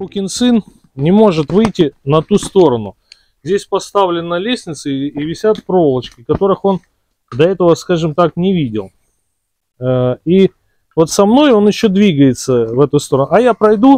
Хукин сын не может выйти на ту сторону. Здесь поставлена лестница и висят проволочки, которых он до этого, скажем так, не видел. И вот со мной он еще двигается в эту сторону. А я пройду,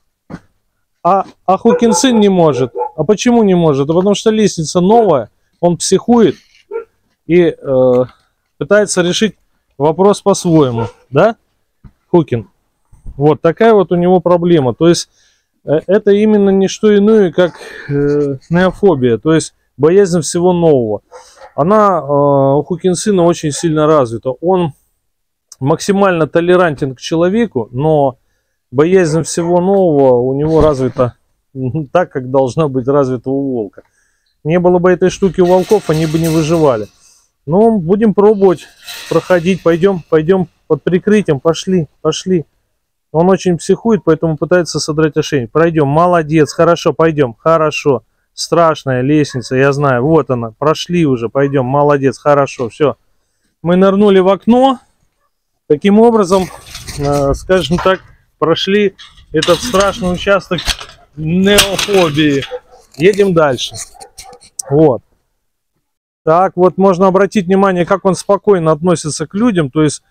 а Хукин сын не может. А почему не может? Потому что лестница новая, он психует и пытается решить вопрос по-своему. Да, Хукин? Вот такая вот у него проблема. То есть это именно не что иное, как неофобия, то есть боязнь всего нового. Она у Хукин сына очень сильно развита. Он максимально толерантен к человеку, но боязнь всего нового у него развита так, как должна быть развита у волка. Не было бы этой штуки у волков, они бы не выживали. Но будем пробовать проходить. Пойдем под прикрытием. Пошли. Он очень психует, поэтому пытается содрать ошейник. Пройдем. Молодец. Хорошо, пойдем. Хорошо. Страшная лестница, я знаю. Вот она. Прошли уже. Пойдем. Молодец. Хорошо. Все. Мы нырнули в окно. Таким образом, скажем так, прошли этот страшный участок неофобии. Едем дальше. Вот. Так, вот можно обратить внимание, как он спокойно относится к людям. То есть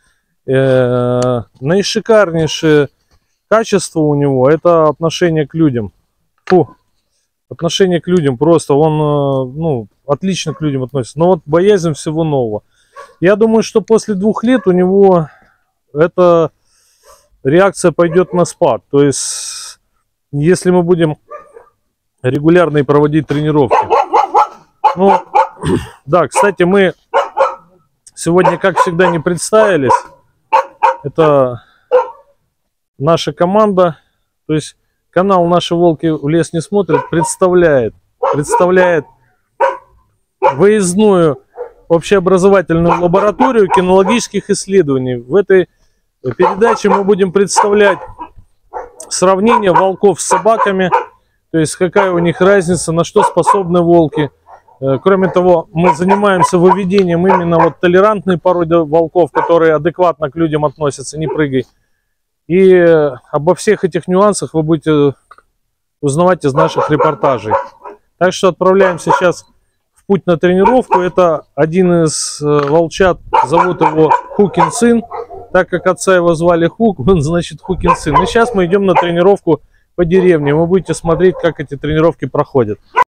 наишикарнейшее качество у него — это отношение к людям. Отношение к людям просто. Он отлично к людям относится. Но вот боязнь всего нового. Я думаю, что после 2 лет у него эта реакция пойдет на спад. То есть, если мы будем регулярно проводить тренировки. Ну, да, кстати, мы сегодня, как всегда, не представились. Это наша команда, то есть канал «Наши волки в лес не смотрят» представляет выездную общеобразовательную лабораторию кинологических исследований. В этой передаче мы будем представлять сравнение волков с собаками, то есть какая у них разница, на что способны волки. Кроме того, мы занимаемся выведением именно вот толерантной породы волков, которые адекватно к людям относятся, не прыгай. И обо всех этих нюансах вы будете узнавать из наших репортажей. Так что отправляемся сейчас в путь на тренировку. Это один из волчат, зовут его Хукин сын. Так как отца его звали Хук, он значит Хукин сын. И сейчас мы идем на тренировку по деревне. Вы будете смотреть, как эти тренировки проходят.